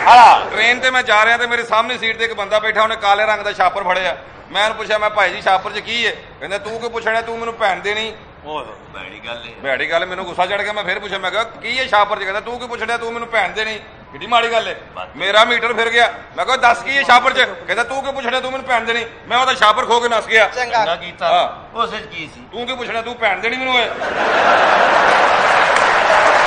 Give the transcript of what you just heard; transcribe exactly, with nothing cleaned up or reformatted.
train ते मैं जा रहा तो मेरे सामने सीट ते एक बंदा बैठा उन्हें काले रंग का छापर फड़िया मैं पूछा मैं भाई जी छापर च की है कहते तू क्यों पुछना तू मैनू भैन देनी भैड़ी गल मैनू गुस्सा चढ़ गया मैं फिर पूछा मैं की है छापर च कहता तू क्यों पुछना तू मैनू भैन देनी किड्डी माड़ी गल है मेरा मीटर फिर गया मैं कहा दस की है छापर च कहता तू क्यों पुछना तू मैनू भैन देनी मैं ओहदा छापर खो के नस गया तू क्यों पुछना तू भैन देनी मैनू